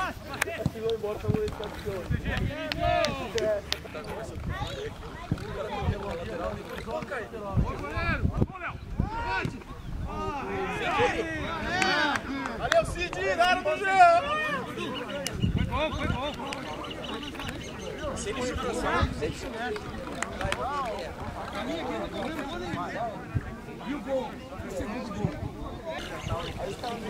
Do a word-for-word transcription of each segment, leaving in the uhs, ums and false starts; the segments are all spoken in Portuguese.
Valeu, Cid! Na área do Jean! Foi bom, foi bom. Sem concentração, sem E o gol? O segundo gol. Aí está o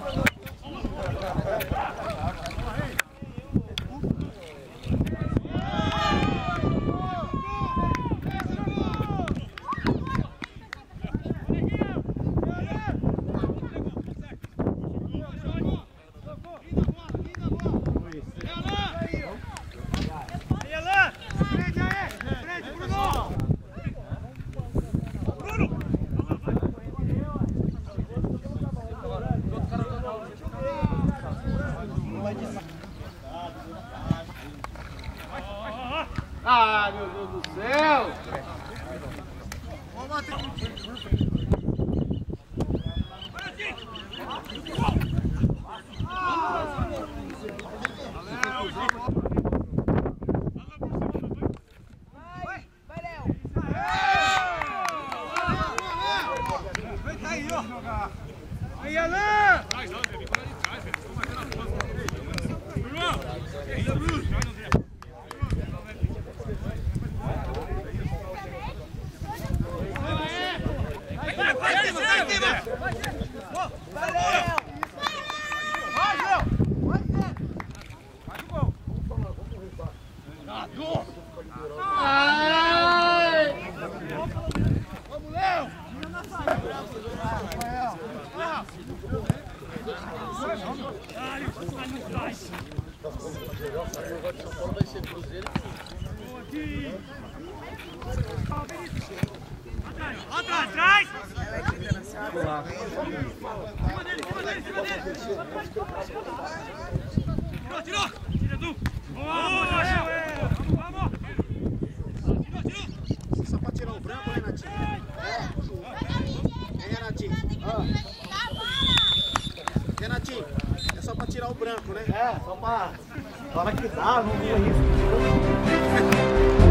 Ah, meu Deus do céu! Aí, Alain! Atrás, atrás! Tirou, tirou! Tira tu! Boa, Joel! Vamos, vamos! Tirou, tirou! Só pra tirar o branco, né, Renatinho? É, Renatinho. Renatinho, é só pra tirar o branco, né? É, só pra... Na hora que dá, não ia isso.